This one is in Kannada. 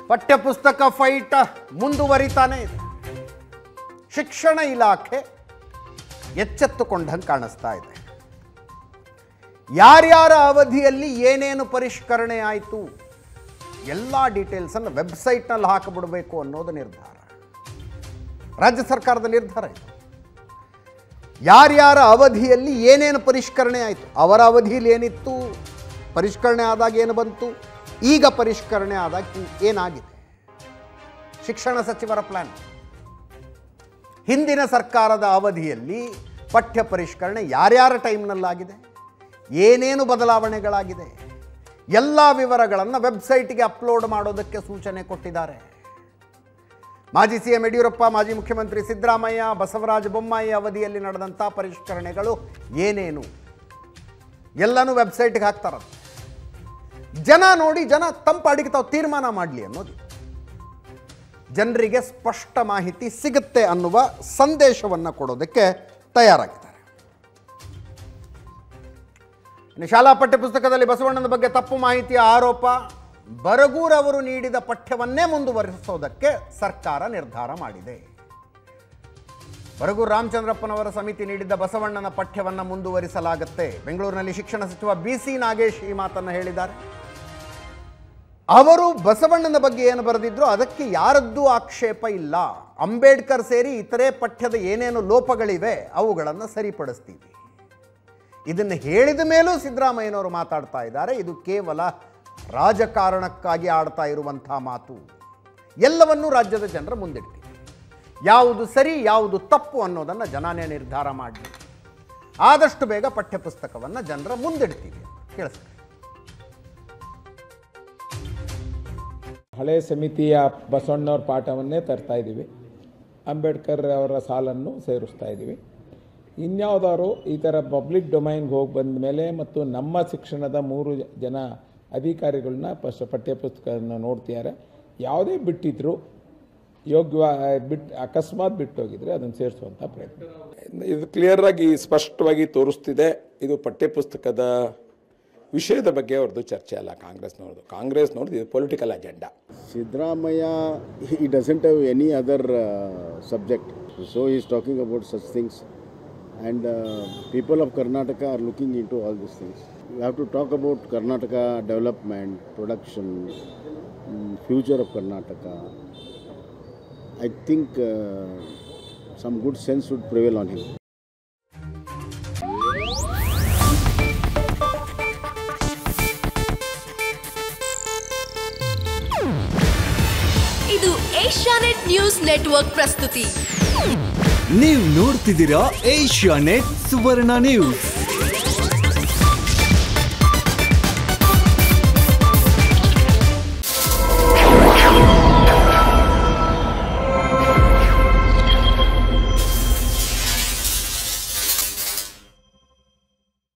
ಪಠ್ಯಪುಸ್ತಕ ಫೈಟ್ ಮುಂದುವರಿತಾನೆ ಇದೆ. ಶಿಕ್ಷಣ ಇಲಾಖೆ ಎಚ್ಚೆತ್ತುಕೊಂಡಂಗೆ ಕಾಣಿಸ್ತಾ ಇದೆ. ಯಾರ್ಯಾರ ಅವಧಿಯಲ್ಲಿ ಏನೇನು ಪರಿಷ್ಕರಣೆ ಆಯಿತು ಎಲ್ಲ ಡೀಟೇಲ್ಸನ್ನು ವೆಬ್ಸೈಟ್ನಲ್ಲಿ ಹಾಕಿಬಿಡಬೇಕು ಅನ್ನೋದು ನಿರ್ಧಾರ, ರಾಜ್ಯ ಸರ್ಕಾರದ ನಿರ್ಧಾರ ಇದು. ಯಾರ್ಯಾರ ಅವಧಿಯಲ್ಲಿ ಏನೇನು ಪರಿಷ್ಕರಣೆ ಆಯಿತು, ಅವರ ಅವಧಿಯಲ್ಲಿ ಏನಿತ್ತು, ಪರಿಷ್ಕರಣೆ ಆದಾಗ ಏನು ಬಂತು, ಈಗ ಪರಿಷ್ಕರಣೆ ಆದಾಗ ಏನಾಗಿದೆ. ಶಿಕ್ಷಣ ಸಚಿವರ ಪ್ಲಾನ್. ಹಿಂದಿನ ಸರ್ಕಾರದ ಅವಧಿಯಲ್ಲಿ ಪಠ್ಯ ಪರಿಷ್ಕರಣೆ ಯಾರ್ಯಾರ ಟೈಮ್ನಲ್ಲಾಗಿದೆ, ಏನೇನು ಬದಲಾವಣೆಗಳಾಗಿದೆ, ಎಲ್ಲ ವಿವರಗಳನ್ನು ವೆಬ್ಸೈಟ್ಗೆ ಅಪ್ಲೋಡ್ ಮಾಡೋದಕ್ಕೆ ಸೂಚನೆ ಕೊಟ್ಟಿದ್ದಾರೆ. ಮಾಜಿ ಸಿಎಂ ಯಡಿಯೂರಪ್ಪ, ಮಾಜಿ ಮುಖ್ಯಮಂತ್ರಿ ಸಿದ್ದರಾಮಯ್ಯ, ಬಸವರಾಜ ಬೊಮ್ಮಾಯಿ ಅವಧಿಯಲ್ಲಿ ನಡೆದಂಥ ಪರಿಷ್ಕರಣೆಗಳು ಏನೇನು ಎಲ್ಲನೂ ವೆಬ್ಸೈಟ್ಗೆ ಹಾಕ್ತಾರಂತೆ. ಜನ ನೋಡಿ, ಜನ ತಂಪಾಡಿಗೆ ತಾವು ತೀರ್ಮಾನ ಮಾಡಲಿ ಅನ್ನೋದು. ಜನರಿಗೆ ಸ್ಪಷ್ಟ ಮಾಹಿತಿ ಸಿಗುತ್ತೆ ಅನ್ನುವ ಸಂದೇಶವನ್ನು ಕೊಡೋದಕ್ಕೆ ತಯಾರಾಗಿದ್ದಾರೆ. ಶಾಲಾ ಪಠ್ಯಪುಸ್ತಕದಲ್ಲಿ ಬಸವಣ್ಣನ ಬಗ್ಗೆ ತಪ್ಪು ಮಾಹಿತಿಯ ಆರೋಪ, ಬರಗೂರವರು ನೀಡಿದ ಪಠ್ಯವನ್ನೇ ಮುಂದುವರಿಸೋದಕ್ಕೆ ಸರ್ಕಾರ ನಿರ್ಧಾರ ಮಾಡಿದೆ. ಬರಗೂರು ರಾಮಚಂದ್ರಪ್ಪನವರ ಸಮಿತಿ ನೀಡಿದ್ದ ಬಸವಣ್ಣನ ಪಠ್ಯವನ್ನು ಮುಂದುವರಿಸಲಾಗುತ್ತೆ. ಬೆಂಗಳೂರಿನಲ್ಲಿ ಶಿಕ್ಷಣ ಸಚಿವ BC ನಾಗೇಶ್ ಈ ಮಾತನ್ನು ಹೇಳಿದ್ದಾರೆ. ಅವರು ಬಸವಣ್ಣನ ಬಗ್ಗೆ ಏನು ಬರೆದಿದ್ರು ಅದಕ್ಕೆ ಯಾರದ್ದೂ ಆಕ್ಷೇಪ ಇಲ್ಲ. ಅಂಬೇಡ್ಕರ್ ಸೇರಿ ಇತರೆ ಪಠ್ಯದ ಏನೇನು ಲೋಪಗಳಿವೆ ಅವುಗಳನ್ನು ಸರಿಪಡಿಸ್ತೀವಿ. ಇದನ್ನು ಹೇಳಿದ ಮೇಲೂ ಸಿದ್ದರಾಮಯ್ಯನವರು ಮಾತಾಡ್ತಾ ಇದ್ದಾರೆ. ಇದು ಕೇವಲ ರಾಜಕಾರಣಕ್ಕಾಗಿ ಆಡ್ತಾ ಇರುವಂಥ ಮಾತು. ಎಲ್ಲವನ್ನೂ ರಾಜ್ಯದ ಜನರ ಮುಂದಿಡ್ತೀವಿ. ಯಾವುದು ಸರಿ ಯಾವುದು ತಪ್ಪು ಅನ್ನೋದನ್ನು ಜನನೇ ನಿರ್ಧಾರ ಮಾಡಲಿ. ಆದಷ್ಟು ಬೇಗ ಪಠ್ಯಪುಸ್ತಕವನ್ನು ಜನರ ಮುಂದಿಡ್ತೀವಿ. ಕೇಳಿಸ್ತೀವಿ. ಹಳೆ ಸಮಿತಿಯ ಬಸವಣ್ಣವ್ರ ಪಾಠವನ್ನೇ ತರ್ತಾ ಇದ್ದೀವಿ. ಅಂಬೇಡ್ಕರ್ ಅವರ ಸಾಲನ್ನು ಸೇರಿಸ್ತಾ ಇದ್ದೀವಿ. ಇನ್ಯಾವುದಾದ್ರು ಈ ಥರ ಪಬ್ಲಿಕ್ ಡೊಮೈನ್ಗೆ ಹೋಗಿ ಬಂದ ಮೇಲೆ ಮತ್ತು ನಮ್ಮ ಶಿಕ್ಷಣದ 3 ಜನ ಅಧಿಕಾರಿಗಳನ್ನ ಪಠ್ಯಪುಸ್ತಕವನ್ನು ನೋಡ್ತಿದ್ದಾರೆ. ಯಾವುದೇ ಬಿಟ್ಟಿದ್ರು ಅಕಸ್ಮಾತ್ ಬಿಟ್ಟೋಗಿದ್ರೆ ಅದನ್ನು ಸೇರಿಸುವಂಥ ಪ್ರಯತ್ನ. ಇದು ಕ್ಲಿಯರಾಗಿ ಸ್ಪಷ್ಟವಾಗಿ ತೋರಿಸ್ತಿದೆ. ಇದು ಪಠ್ಯಪುಸ್ತಕದ ವಿಷಯದ ಬಗ್ಗೆ ಅವ್ರದ್ದು ಚರ್ಚೆ ಅಲ್ಲ ಕಾಂಗ್ರೆಸ್ನವ್ರದ್ದು ಇದು political agenda. Siddaramaiah he doesn't have any other subject, so he is talking about such things, and people of Karnataka are looking into all these things. We have to talk about Karnataka development, production, future of Karnataka. I think some good sense would prevail on him. ಇದು ಏಷ್ಯಾನೆಟ್ ನ್ಯೂಸ್ ನೆಟ್ವರ್ಕ್ ಪ್ರಸ್ತುತಿ. ನೀವು ನೋಡ್ತಿದ್ದೀರಾ ಏಷ್ಯಾನೆಟ್ ಸುವರ್ಣ ನ್ಯೂಸ್.